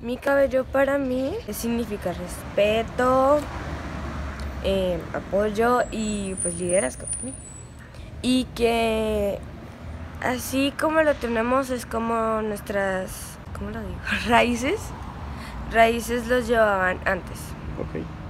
Mi cabello para mí significa respeto, apoyo y pues liderazgo también. Y que así como lo tenemos es como nuestras, ¿cómo lo digo? Raíces los llevaban antes. Ok.